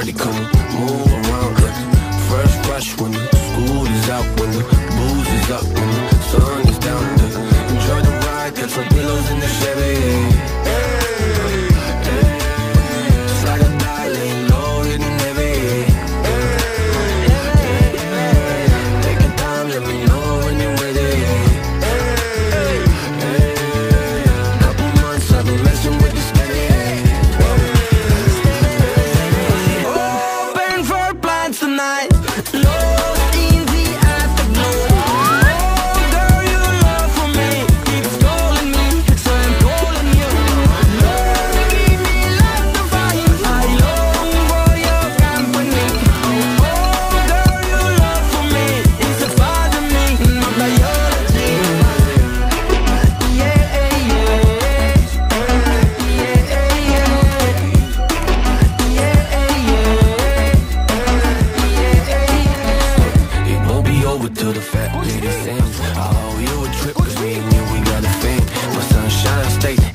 party, come move around. First rush when the school is out, when the booze is up, when the sun is down. Enjoy the ride, got some pillows in the Chevy. Slide or die, lay low, hitting heavy. Take your time, let me know when you're ready. Couple months I've been messing with this steady. Open for plans tonight. Lost in the afterglow. Oh, girl, your love for me keeps calling me, so I'm calling you. Love, give me like the fire. I long for your company. Oh, girl, your love for me is a part of me, my biology. Yeah, yeah, it won't be over till the fat lady sings. I owe you a trip, cause me and you, we got a thing. My sunshine state